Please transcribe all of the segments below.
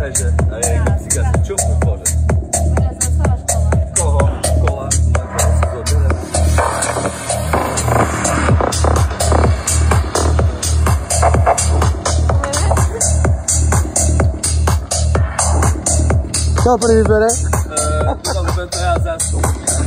že aj cigáci, čo chcem povedať? Veľa zostala škola. Koho? Kola? Na koho si zoberiem? Kto prvý bere? Dobre, to ja zase.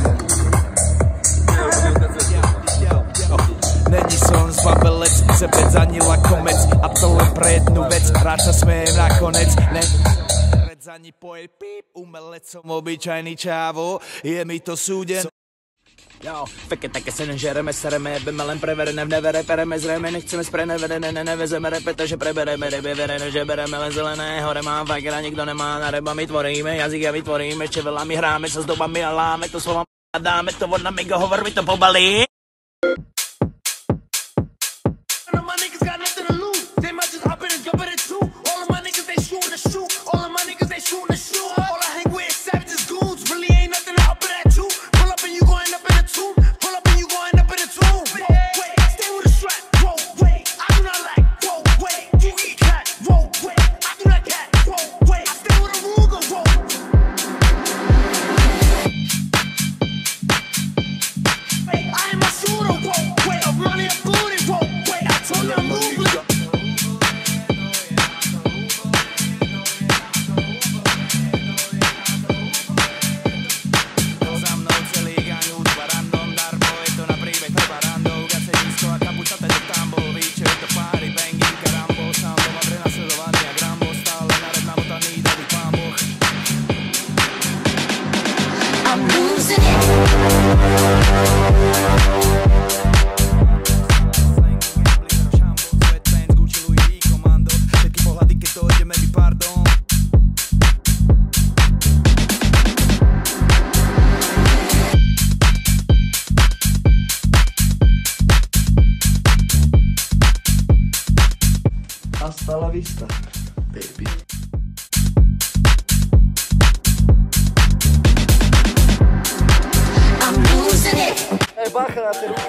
Není som zbabelec, cebec ani lakomec. A to len pre jednu vec, rád sa smejem nakoniec. Rec ani poje píp, umelec som obyčajný čávo. Je mi to súden. Jo, feke také se nežereme, sereme, jebeme len preverené, v nevere, pereme zrejme, nechceme spreneverené, nevezeme repete, že prebereme, ryby verene, že bereme len zelené, hore mám fajkera, nikdo nemá, na reba my tvoríme, jazyk a vytvoríme, ešte veľa my hráme sa s dobami a láme to slova a dáme to od namigo, hovor mi to pobalí. Hasta la vista, baby. I'm losing it. Hey, baja na ten.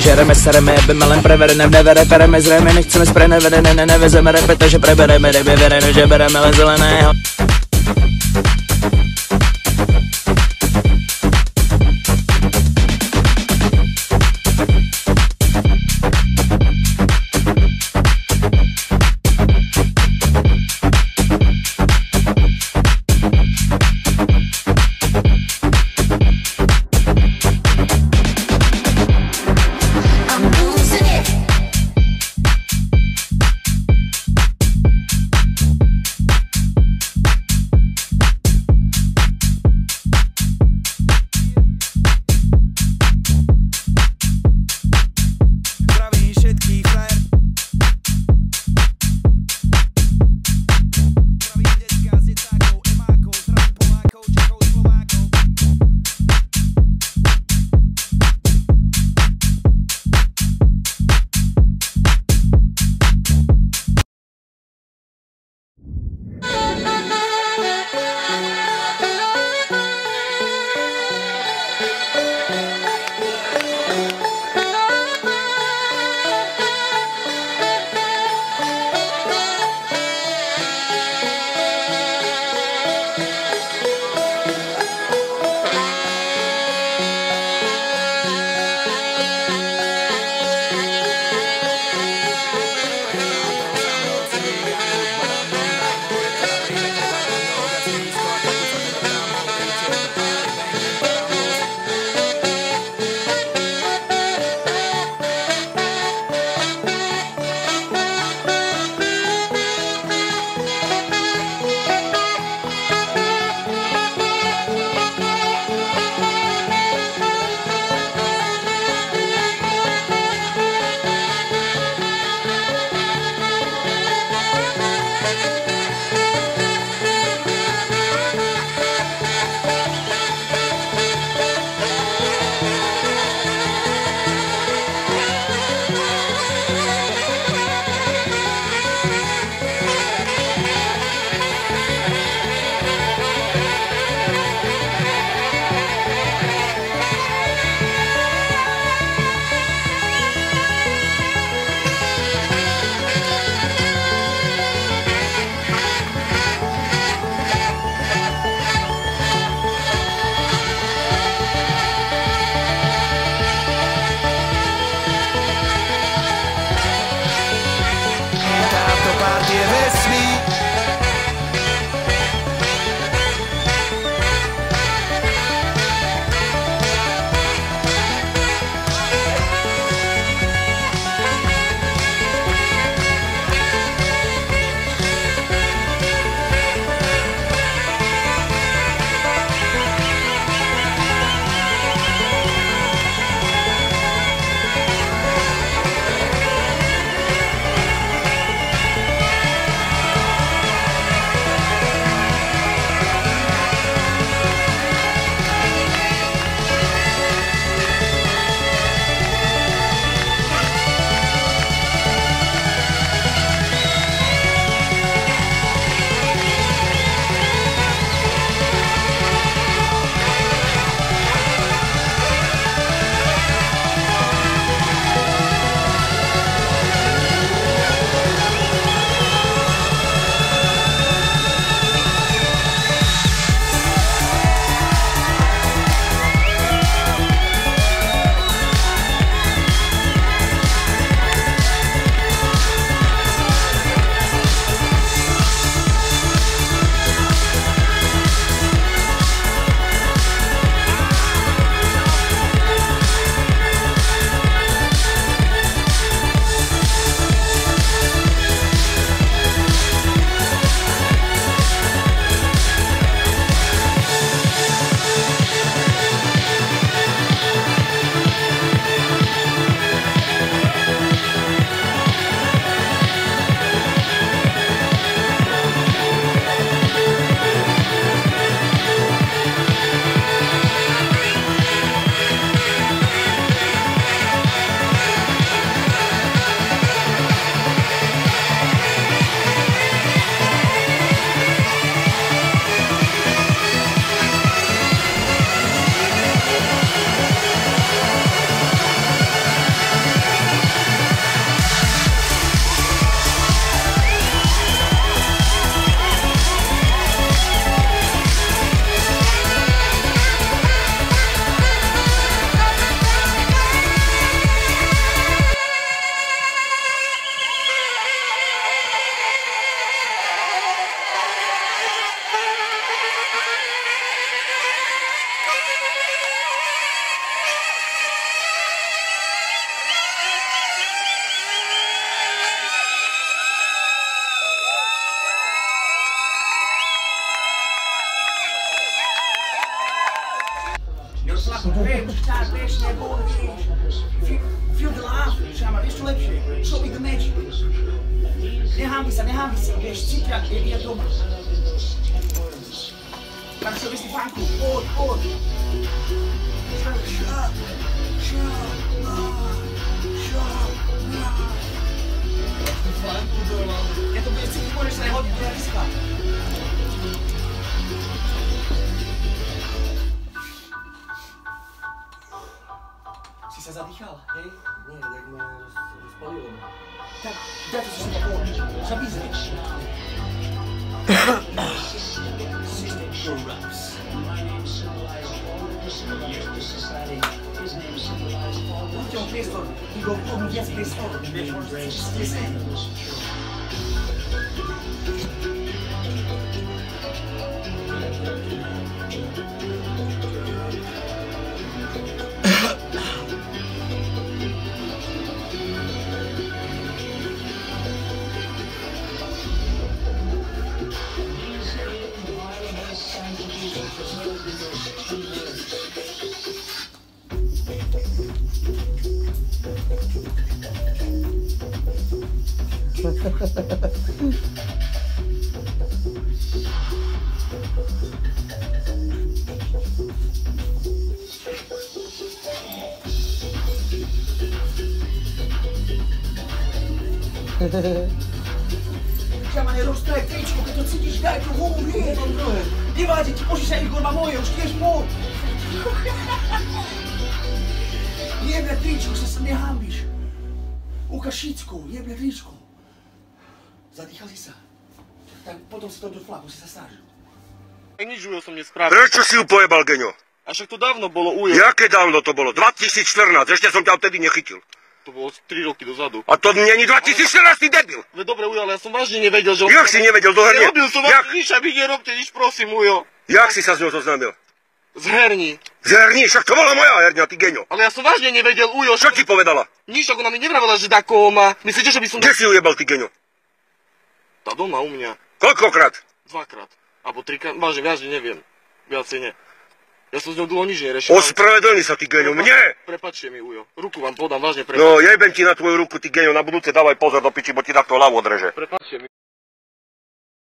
Žereme, sereme, jebeme, len preverené, nevere, pereme, zrejme, nechceme spreneverené, nevezeme repete, že prebereme, nevyverené, že bereme len zeleného. sad, vieš, nebol, vieš. Feel the love, šama, vieš čo lepšie? Show me the magic. Nehámbi sa, vieš, cítia, je doma. Tak sa vieš, fanku, poď. Ja to budeš cítiť, môžeš sa nehodiť do javiska. Si sa zadýchal, hej? Nie, tak ma spalilo. Tak, daj to si sa poď, zabízri. System corrupts. Buďte mu priestor, Igor, tomu viac priestor, vieš, môžete si sem. Čiama, neroztraj tričko, keď to cítiš, daj to von, nie, nevádzi ti, Božiša, Igor má moje, už tiež poď. Jebne tričko, sa nehámbiš. Ukáž šicku, jebne tričko. Zadýchal si sa. Tak potom si to do flaku, si sa snažil. Nič Ujo som nespravil. Prečo si ju pojebal, Geňo? A však to dávno bolo Ujo. Jaké dávno to bolo? 2014, ešte som ťa vtedy nechytil. To bolo 3 roky dozadu. A to není 2014, ty debil! Veď dobre Ujo, ale ja som vážne nevedel, že... Jak si nevedel, doherne? Nerobil som vážne nič a vy nerobte nič, prosím Ujo. Jak si sa s ňou zoznámil? Z herní. Z herní, však to bola moja herňa, ty Geňo. Ale ja som vážne nevedel Ujo. Čo ti povedala? Nič, ako ona mi nevravela, že dá koho má. Myslíte, že by som... Kde si ju jebal, ty Geňo? Tá doma u mňa. Koľkokrát? 2-krát. Alebo 3-krát, vážne, neviem. Viacej nie. Ja som s ňou dlho nič neriešil. Ospravedlni sa, ty Geňo, mne! Prepáčte mi, Ujo. Ruku vám podám, vážne prepáčte. No, jebem ti na tvoju ruku, ty Geňo, na budúce dávaj pozor do piči, bo ti takto hlavu odreže. Prepáčte mi.